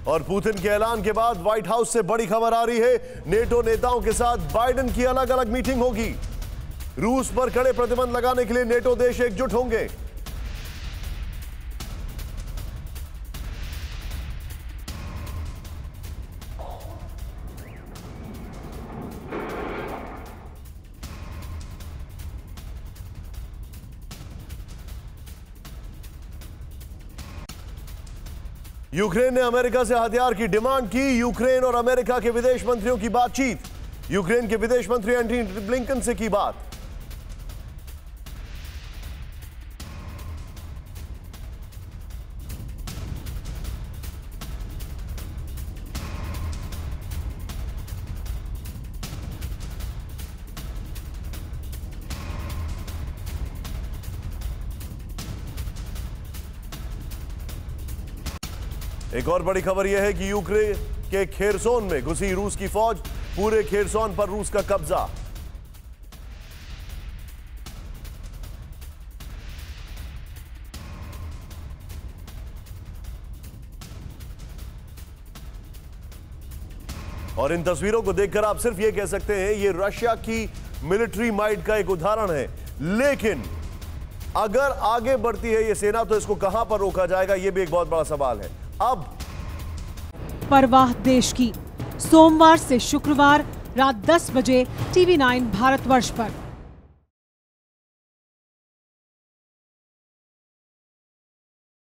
और पुतिन के ऐलान के बाद व्हाइट हाउस से बड़ी खबर आ रही है। नेटो नेताओं के साथ बाइडेन की अलग अलग मीटिंग होगी। रूस पर कड़े प्रतिबंध लगाने के लिए नेटो देश एकजुट होंगे। यूक्रेन ने अमेरिका से हथियार की डिमांड की। यूक्रेन और अमेरिका के विदेश मंत्रियों की बातचीत। यूक्रेन के विदेश मंत्री एंटनी ब्लिंकन से की बात। एक और बड़ी खबर यह है कि यूक्रेन के खेरसोन में घुसी रूस की फौज। पूरे खेरसोन पर रूस का कब्जा। और इन तस्वीरों को देखकर आप सिर्फ यह कह सकते हैं ये रशिया की मिलिट्री माइट का एक उदाहरण है। लेकिन अगर आगे बढ़ती है ये सेना तो इसको कहां पर रोका जाएगा, यह भी एक बहुत बड़ा सवाल है। अब परवाह देश की, सोमवार से शुक्रवार रात 10 बजे TV9 भारतवर्ष पर।